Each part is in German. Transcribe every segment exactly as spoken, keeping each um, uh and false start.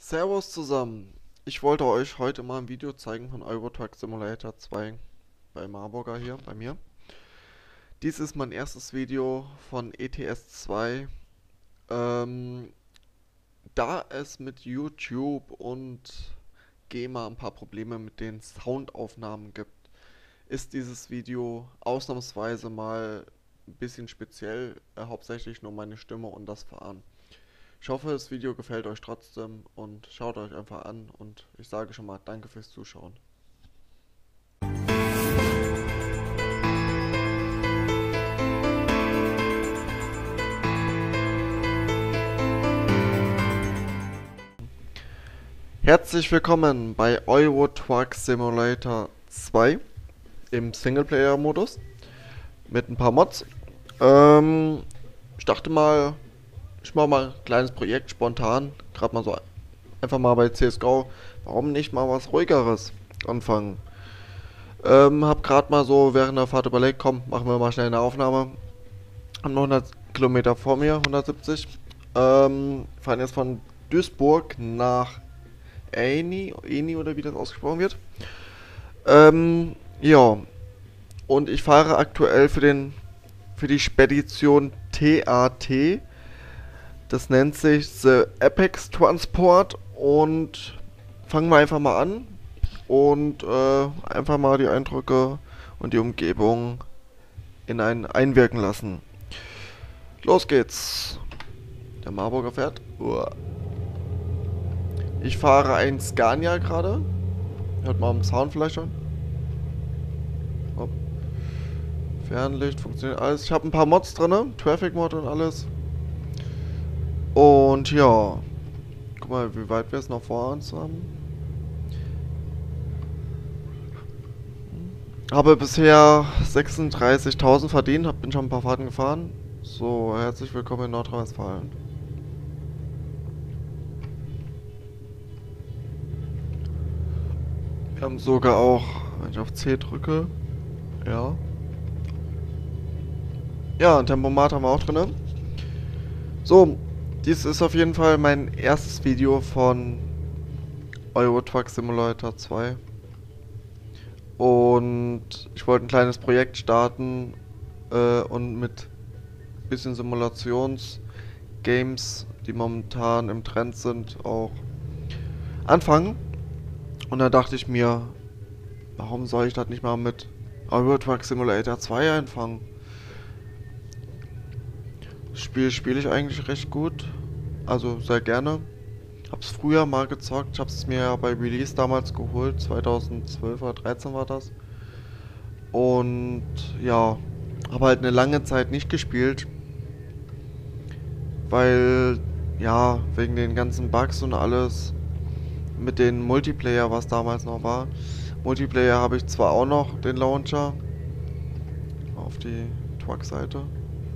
Servus zusammen. Ich wollte euch heute mal ein Video zeigen von Euro Truck Simulator zwei bei Marburger hier bei mir. Dies ist mein erstes Video von E T S zwei. Ähm, Da es mit YouTube und GEMA ein paar Probleme mit den Soundaufnahmen gibt, ist dieses Video ausnahmsweise mal ein bisschen speziell, äh, hauptsächlich nur meine Stimme und das Fahren. Ich hoffe, das Video gefällt euch trotzdem und schaut euch einfach an und ich sage schon mal danke fürs Zuschauen. Herzlich willkommen bei Euro Truck Simulator zwei im Singleplayer-Modus mit ein paar Mods. Ähm, ich dachte mal, ich mache mal ein kleines Projekt spontan, gerade mal so einfach mal bei C S G O. Warum nicht mal was ruhigeres anfangen? Ähm, hab gerade mal so während der Fahrt überlegt, komm, machen wir mal schnell eine Aufnahme. Haben noch hundert Kilometer vor mir, hundertsiebzig. Ähm, fahren jetzt von Duisburg nach Eni, Eni oder wie das ausgesprochen wird. Ähm, ja. Und ich fahre aktuell für den für die Spedition T A T. Das nennt sich The Apex Transport und fangen wir einfach mal an und äh, einfach mal die Eindrücke und die Umgebung in einen einwirken lassen. Los geht's. Der Marburger fährt. Uah. Ich fahre ein Scania gerade. Hört mal am Sound vielleicht schon. Oh. Fernlicht funktioniert alles. Ich habe ein paar Mods drin, Traffic Mod und alles. Und ja. Guck mal, wie weit wir es noch vor uns haben. Habe bisher sechsunddreißigtausend verdient, hab, bin schon ein paar Fahrten gefahren. So, herzlich willkommen in Nordrhein-Westfalen. Wir haben sogar auch, wenn ich auf C drücke, ja. Ja, ein Tempomat haben wir auch drin. So, dies ist auf jeden Fall mein erstes Video von Euro Truck Simulator zwei. Und ich wollte ein kleines Projekt starten äh, und mit bisschen Simulationsgames, die momentan im Trend sind, auch anfangen. Und da dachte ich mir, warum soll ich das nicht mal mit Euro Truck Simulator zwei einfangen? Das Spiel spiele ich eigentlich recht gut, also sehr gerne. Hab's früher mal gezockt, ich hab's mir ja bei Release damals geholt, zweitausendzwölf oder dreizehn war das. Und ja, habe halt eine lange Zeit nicht gespielt, weil ja, wegen den ganzen Bugs und alles mit den Multiplayer, was damals noch war. Multiplayer habe ich zwar auch noch, den Launcher, auf die Truck-Seite.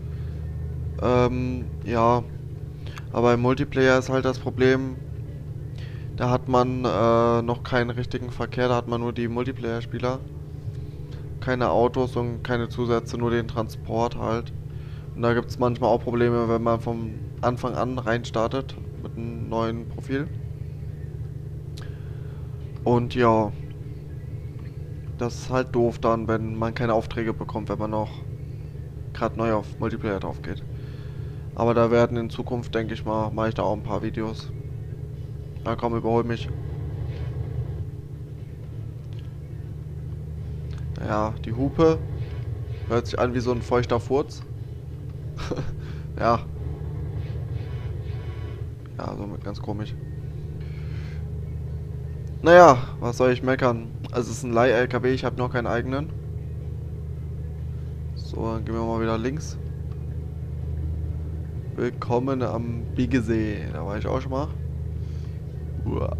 Ähm, ja, aber im Multiplayer ist halt das Problem, da hat man äh, noch keinen richtigen Verkehr, da hat man nur die Multiplayer-Spieler. Keine Autos und keine Zusätze, nur den Transport halt. Und da gibt es manchmal auch Probleme, wenn man vom Anfang an rein startet mit einem neuen Profil. Und ja, das ist halt doof dann, wenn man keine Aufträge bekommt, wenn man noch gerade neu auf Multiplayer drauf geht. Aber da werden in Zukunft, denke ich mal, mache ich da auch ein paar Videos. Na komm, überhol mich. Ja, die Hupe hört sich an wie so ein feuchter Furz. Ja. Ja, so ganz komisch. Naja, was soll ich meckern? Also es ist ein Leih-L K W, ich habe noch keinen eigenen. So, dann gehen wir mal wieder links. Willkommen am Biegesee. Da war ich auch schon mal. Uah.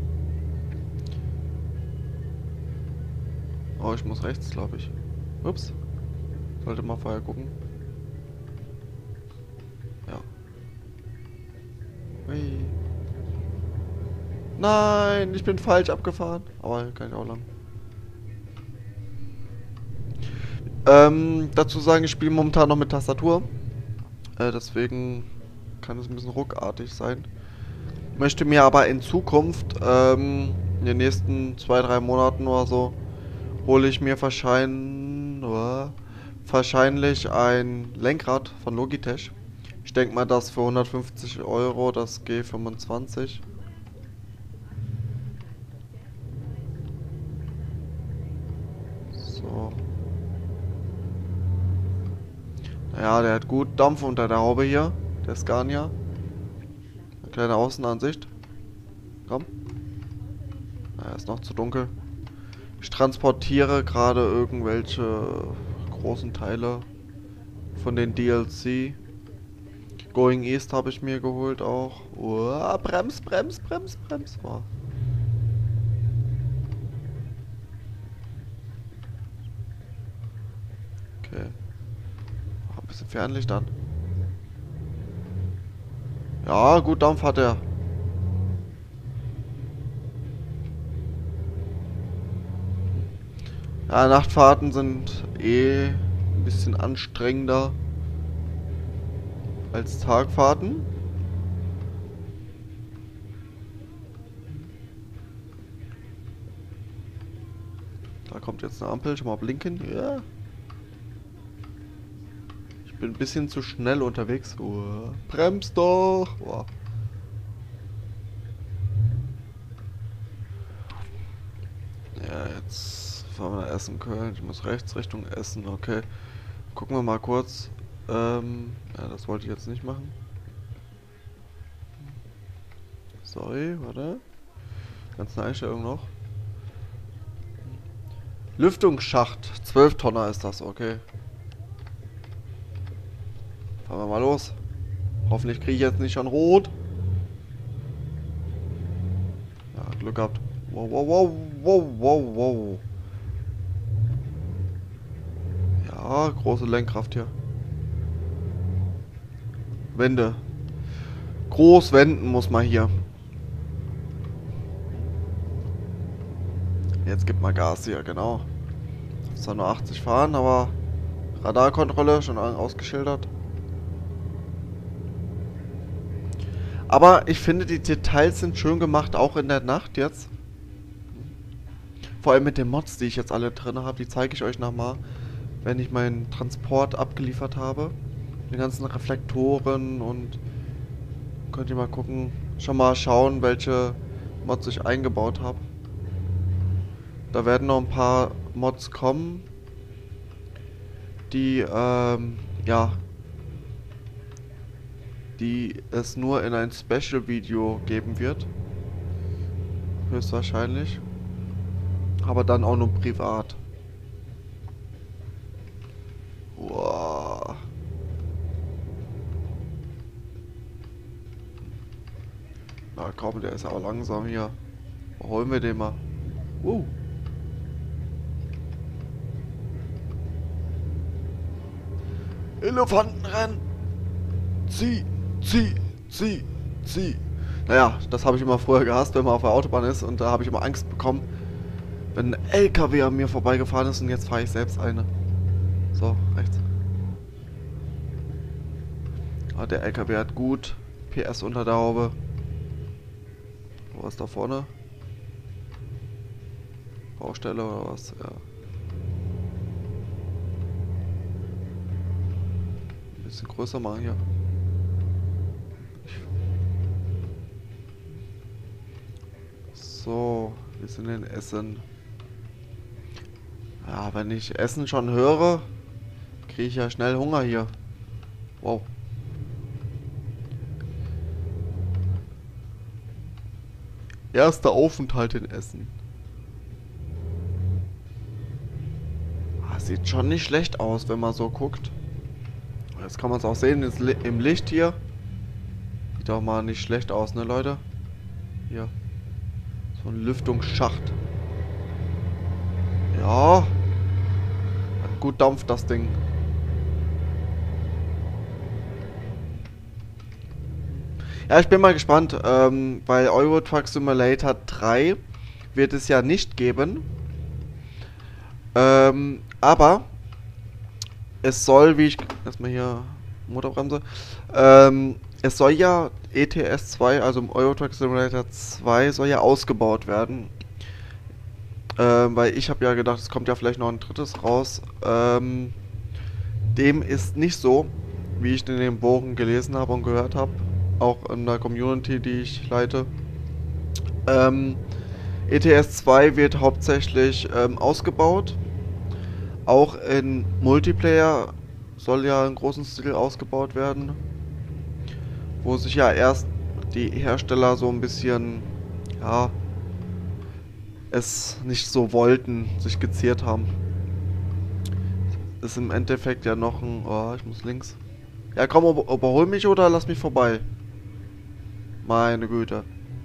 Oh, ich muss rechts, glaube ich. Ups. Sollte mal vorher gucken. Ja. Hui. Nein, ich bin falsch abgefahren. Aber kann ich auch lang. Ähm, dazu sagen, ich spiele momentan noch mit Tastatur. Äh, deswegen kann es ein bisschen ruckartig sein. Möchte mir aber in Zukunft, ähm, in den nächsten zwei, drei Monaten oder so, hole ich mir wahrscheinlich, oder, wahrscheinlich ein Lenkrad von Logitech. Ich denke mal, das für hundertfünfzig Euro, das G fünfundzwanzig. So. Ja, der hat gut Dampf unter der Haube hier. Der Scania. Eine kleine Außenansicht. Komm. Na, ist noch zu dunkel. Ich transportiere gerade irgendwelche großen Teile von den D L C. Going East habe ich mir geholt auch. Uah, brems, brems, brems, brems. Oh. Okay. Ein bisschen Fernlicht an. Ja, gut Dampf hat er. Ja, Nachtfahrten sind eh ein bisschen anstrengender als Tagfahrten. Da kommt jetzt eine Ampel, schon mal blinken. Ja. Ich bin ein bisschen zu schnell unterwegs. Oh, bremst doch! Oh. Ja, jetzt fahren wir nach Essen-Köln. Ich muss rechts Richtung Essen, okay. Gucken wir mal kurz. Ähm, ja, das wollte ich jetzt nicht machen. Sorry, warte. Ganze Einstellung noch. Lüftungsschacht. zwölf Tonner ist das, okay. Fahren wir mal los. Hoffentlich kriege ich jetzt nicht schon rot. Ja, Glück gehabt. Wow, wow, wow, wow, wow, wow. Ja, große Lenkkraft hier. Wände. Groß wenden muss man hier. Jetzt gibt mal Gas hier, genau. Zwar nur achtzig fahren, aber Radarkontrolle schon ausgeschildert. Aber ich finde, die Details sind schön gemacht, auch in der Nacht jetzt. Vor allem mit den Mods, die ich jetzt alle drin habe. Die zeige ich euch nochmal, wenn ich meinen Transport abgeliefert habe. Die ganzen Reflektoren und könnt ihr mal gucken, schon mal schauen, welche Mods ich eingebaut habe. Da werden noch ein paar Mods kommen, die, ähm, ja, die es nur in ein Special-Video geben wird. Höchstwahrscheinlich. Aber dann auch nur privat. Wow. Na komm, der ist aber langsam hier. Wo holen wir den mal? Uh. Elefantenrennen! Zieh, zieh, zieh, zieh. Naja, das habe ich immer früher gehasst, wenn man auf der Autobahn ist. Und da habe ich immer Angst bekommen, wenn ein L K W an mir vorbeigefahren ist. Und jetzt fahre ich selbst eine. So, rechts. Ah, der L K W hat gut P S unter der Haube. Wo ist da vorne? Baustelle oder was? Ja. Ein bisschen größer machen hier. So, wir sind in Essen. Ja, wenn ich Essen schon höre, kriege ich ja schnell Hunger hier. Wow. Erster Aufenthalt in Essen. Ah, sieht schon nicht schlecht aus, wenn man so guckt. Jetzt kann man es auch sehen im Licht hier. Sieht auch mal nicht schlecht aus, ne Leute? Hier. So ein Lüftungsschacht. Ja. Hat gut Dampf, das Ding. Ja, ich bin mal gespannt, ähm, weil Euro Truck Simulator drei wird es ja nicht geben. Ähm, aber es soll, wie ich... Erstmal hier Motorbremse. Ähm, es soll ja E T S zwei, also im Euro Truck Simulator zwei, soll ja ausgebaut werden. Ähm, weil ich habe ja gedacht, es kommt ja vielleicht noch ein drittes raus. Ähm, dem ist nicht so, wie ich in den Foren gelesen habe und gehört habe. Auch in der Community, die ich leite. Ähm, E T S zwei wird hauptsächlich ähm, ausgebaut. Auch in Multiplayer soll ja in großen Stil ausgebaut werden. Wo sich ja erst die Hersteller so ein bisschen, ja, es nicht so wollten, sich geziert haben. Ist im Endeffekt ja noch ein... Oh, ich muss links. Ja, komm, über- überhol mich oder lass mich vorbei. Meine Güte.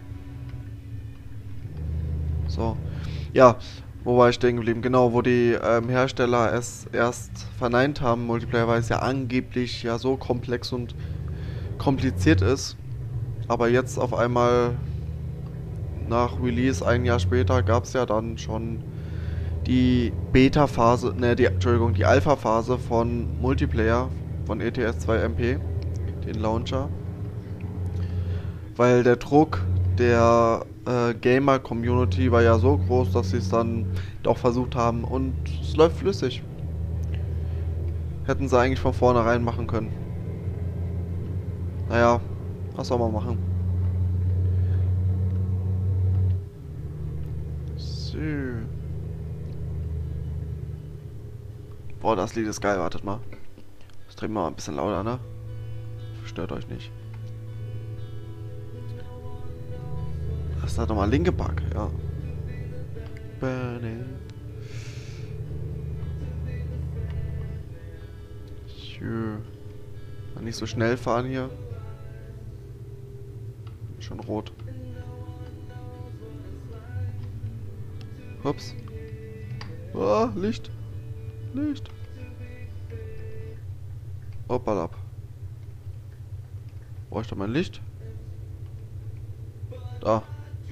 So. Ja, wo war ich stehen geblieben? Genau, wo die ähm, Hersteller es erst verneint haben, Multiplayer, weil es ja angeblich ja so komplex und kompliziert ist. Aber jetzt auf einmal, nach Release, ein Jahr später, gab es ja dann schon die Beta-Phase, ne, die, Entschuldigung, die Alpha-Phase von Multiplayer, von E T S zwei M P, den Launcher. Weil der Druck der äh, Gamer-Community war ja so groß, dass sie es dann doch versucht haben und es läuft flüssig. Hätten sie eigentlich von vornherein machen können. Naja, was soll man machen? So. Boah, das Lied ist geil, wartet mal. Das drehen wir mal ein bisschen lauter, ne? Stört euch nicht. Das ist halt nochmal linke Bug, ja. Burning. Tschö. Mal nicht so schnell fahren hier. Schon rot. Ups. Ah, Licht. Licht. Hoppalab. Wo ist da mein Licht? Da.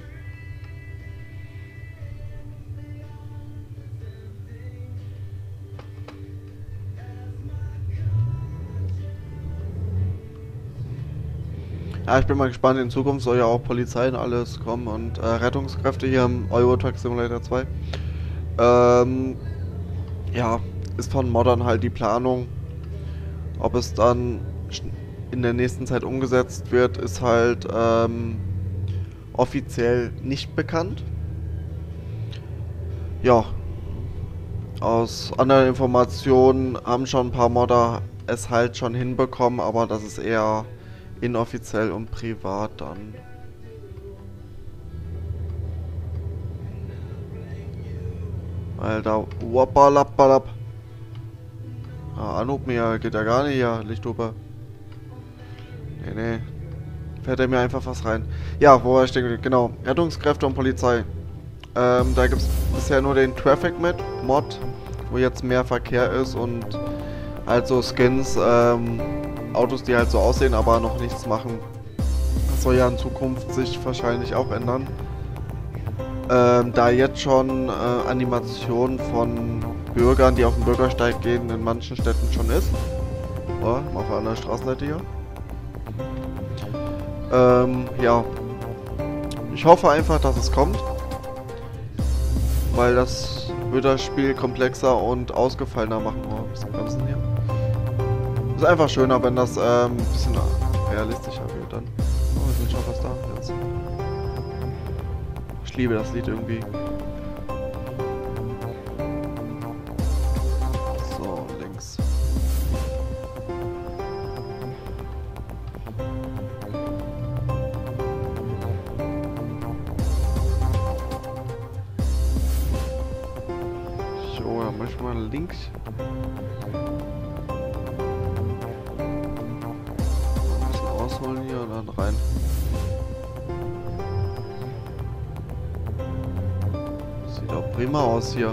Ja, ich bin mal gespannt. In Zukunft soll ja auch Polizei und alles kommen und äh, Rettungskräfte hier im Euro Truck Simulator zwei. Ähm, ja, ist von Modern halt die Planung. Ob es dann in der nächsten Zeit umgesetzt wird, ist halt ähm, offiziell nicht bekannt. Ja, aus anderen Informationen haben schon ein paar Modder es halt schon hinbekommen, aber das ist eher inoffiziell und privat dann. Alter, wappalappalap. Ah, Anhub mir geht ja gar nicht hier, Lichthupe. Nee, nee. Fährt er mir einfach was rein. Ja, wo war ich denn? Genau, Rettungskräfte und Polizei. Ähm, da gibt es bisher nur den Traffic Mod, wo jetzt mehr Verkehr ist und halt so Skins, ähm, Autos, die halt so aussehen, aber noch nichts machen. Das soll ja in Zukunft sich wahrscheinlich auch ändern. Ähm, da jetzt schon äh, Animationen von Bürgern, die auf den Bürgersteig gehen, in manchen Städten schon ist. Oh, mal auf der anderen Straßenseite hier. Ähm, ja. Ich hoffe einfach, dass es kommt. Weil das wird das Spiel komplexer und ausgefallener machen. Oh, ein bisschen bremsen hier. Ist einfach schöner, wenn das ähm, ein bisschen realistischer wird dann. Oh, wir sind schon fast da jetzt. Ich liebe das Lied irgendwie. So, links. So, dann möchte ich mal links. Ein bisschen ausholen hier und dann rein. Sieht auch prima aus hier.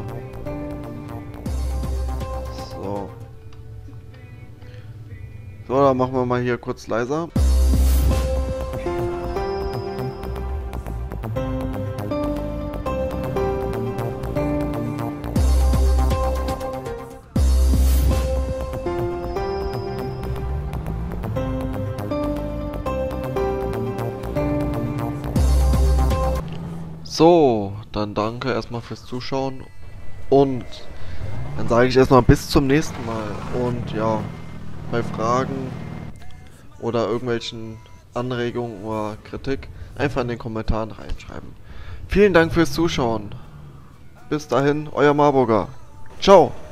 So. So, dann machen wir mal hier kurz leiser. So, dann danke erstmal fürs Zuschauen und dann sage ich erstmal bis zum nächsten Mal. Und ja, bei Fragen oder irgendwelchen Anregungen oder Kritik einfach in den Kommentaren reinschreiben. Vielen Dank fürs Zuschauen. Bis dahin, euer Marburger. Ciao.